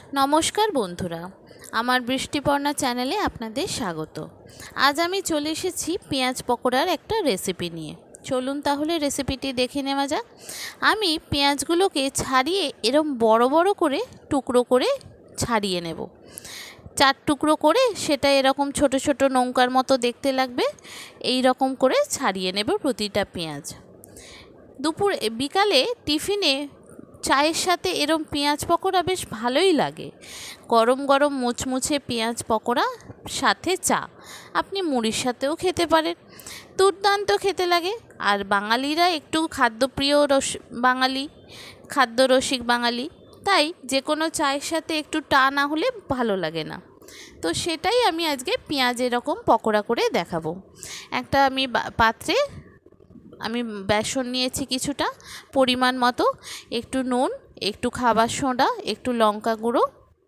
নমস্কার বন্ধুরা, আমার বৃষ্টিপর্ণা চ্যানেলে আপনাদের স্বাগত। আজ আমি চলে এসেছি পেঁয়াজ পকোড়ার একটা রেসিপি নিয়ে। চলুন তাহলে রেসিপিটি দেখে নেওয়া যাক। আমি পেঁয়াজগুলোকে ছাড়িয়ে এরম বড় বড় করে টুকরো করে ছাড়িয়ে নেব। 4 টুকরো করে সেটা এরকম ছোট ছোট নৌকার মতো দেখতে লাগবে, এই রকম করে ছাড়িয়ে নেব প্রতিটা পেঁয়াজ। বিকালে টিফিনে চায়ের সাথে এরম পেঁয়াজ পকোড়া বেশ ভালোই লাগে। গরম গরম মুচমুচে পেঁয়াজ পকোড়া সাথে চা, আপনি মুড়ির সাথেও খেতে পারেন, দুর্দান্ত খেতে লাগে। আর বাঙালিরা একটু খাদ্যরসিক বাঙালি, তাই যে কোনো চায়ের সাথে একটু টা না হলে ভালো লাগে না। তো সেটাই আমি আজকে পেঁয়াজ এরকম পকোড়া করে দেখাবো। একটা আমি পাত্রে বেসন নিয়েছি কিছুটা পরিমাণ মতো, একটু নুন, একটু খাবার সোডা, একটু লঙ্কা গুঁড়ো,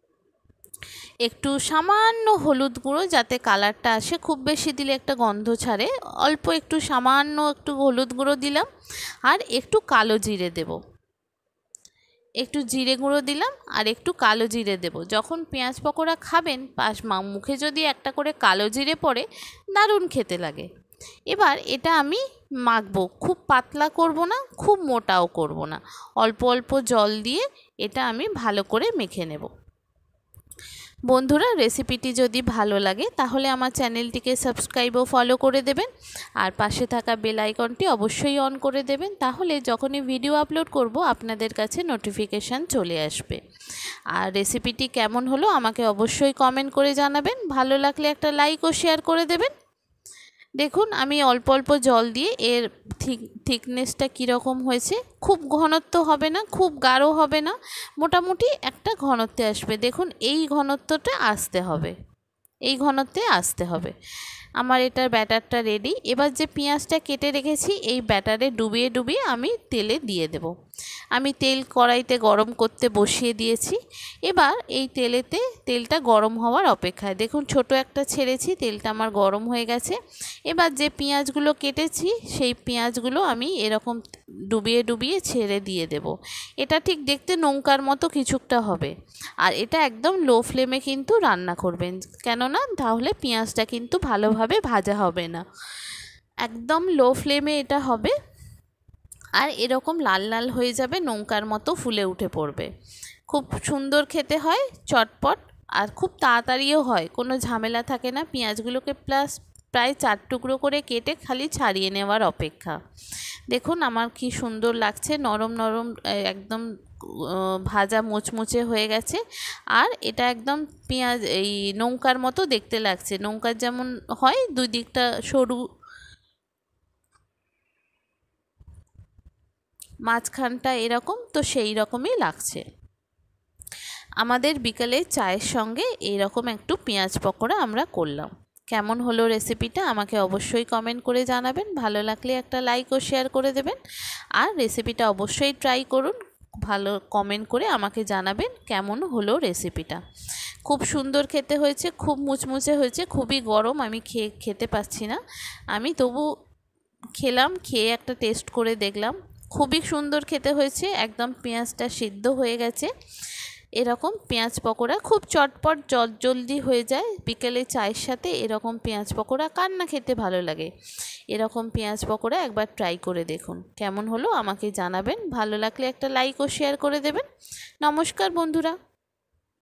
একটু সামান্য হলুদ গুঁড়ো যাতে কালারটা আসে, খুব বেশি দিলে একটা গন্ধ ছাড়ে, অল্প একটু সামান্য একটু হলুদ গুঁড়ো দিলাম, আর একটু কালো জিরে দেব, একটু জিরে গুঁড়ো দিলাম আর একটু কালো জিরে দেব। যখন পেঁয়াজ পকোড়া খাবেন মুখে যদি একটা করে কালো জিরে পড়ে, দারুণ খেতে লাগে। এবার এটা আমি মাখবো, খুব পাতলা করব না, খুব মোটাও করব না, অল্প অল্প জল দিয়ে এটা আমি ভালো করে মেখে নেব। বন্ধুরা, রেসিপিটি যদি ভালো লাগে তাহলে আমার চ্যানেলটিকে সাবস্ক্রাইব ও ফলো করে দেবেন, আর পাশে থাকা বেল আইকনটি অবশ্যই অন করে দেবেন, তাহলে যখনই ভিডিও আপলোড করব আপনাদের কাছে নোটিফিকেশান চলে আসবে। আর রেসিপিটি কেমন হলো আমাকে অবশ্যই কমেন্ট করে জানাবেন, ভালো লাগলে একটা লাইক ও শেয়ার করে দেবেন। দেখুন আমি অল্প অল্প জল দিয়ে এর থিকনেসটা কীরকম হয়েছে, খুব ঘনত্ব হবে না, খুব গাঢ় হবে না, মোটামুটি একটা ঘনত্বে আসবে। দেখুন এই ঘনত্বটা আসতে হবে, এই ঘনত্বে আসতে হবে। আমার এটার ব্যাটারটা রেডি। এবার যে পেঁয়াজটা কেটে রেখেছি এই ব্যাটারে ডুবিয়ে ডুবিয়ে আমি তেলে দিয়ে দেব। আমি তেল কড়াইতে গরম করতে বসিয়ে দিয়েছি। এবার এই তেলটা গরম হওয়ার অপেক্ষায়। দেখুন ছোট একটা ছেড়েছি, তেলটা আমার গরম হয়ে গেছে। এবার যে পেঁয়াজগুলো কেটেছি সেই পেঁয়াজগুলো আমি এরকম ডুবিয়ে ডুবিয়ে ছেড়ে দিয়ে দেব। এটা ঠিক দেখতে নৌকার মতো কিছুটা হবে, আর এটা একদম লো ফ্লেমে কিন্তু রান্না করবেন, কেননা তাহলে পেঁয়াজটা কিন্তু ভালোভাবে ভাজা হবে না। একদম লো ফ্লেমে এটা হবে, আর এরকম লাল লাল হয়ে যাবে, নৌকার মতো ফুলে উঠে পড়বে। খুব সুন্দর খেতে হয়, চটপট, আর খুব তাড়াতাড়িও হয়, কোনো ঝামেলা থাকে না। পেঁয়াজগুলোকে প্রায় 4 টুকরো করে কেটে খালি ছাড়িয়ে নেওয়ার অপেক্ষা। দেখুন আমার কি সুন্দর লাগছে, নরম নরম একদম ভাজা মুচমুচে হয়ে গেছে। আর এটা একদম এই নৌকার মতো দেখতে লাগছে, নৌকার যেমন হয় দুই দিকটা সরু, মাঝখানটা এরকম, তো সেই রকমই লাগছে। আমাদের বিকালে চায়ের সঙ্গে এইরকম একটু পেঁয়াজ পকোড়া আমরা করলাম। কেমন হলো রেসিপিটা আমাকে অবশ্যই কমেন্ট করে জানাবেন, ভালো লাগলে একটা লাইক ও শেয়ার করে দেবেন, আর রেসিপিটা অবশ্যই ট্রাই করুন, ভালো কমেন্ট করে আমাকে জানাবেন কেমন হলো রেসিপিটা। খুব সুন্দর খেতে হয়েছে, খুব মুচমুচে হয়েছে, খুবই গরম, আমি খেতে পাচ্ছি না, আমি তবু খেলাম, খেয়ে একটা টেস্ট করে দেখলাম, খুবই সুন্দর খেতে হয়েছে, একদম পেঁয়াজটা সিদ্ধ হয়ে গেছে। এরকম পেঁয়াজ পকোড়া খুব চটপট জলদি হয়ে যায়, বিকেলে চায়ের সাথে এরকম পেঁয়াজ পকোড়া কার না খেতে ভালো লাগে। এরকম পেঁয়াজ পকোড়া একবার ট্রাই করে দেখুন, কেমন হলো আমাকে জানাবেন, ভালো লাগলে একটা লাইক ও শেয়ার করে দেবেন। নমস্কার বন্ধুরা।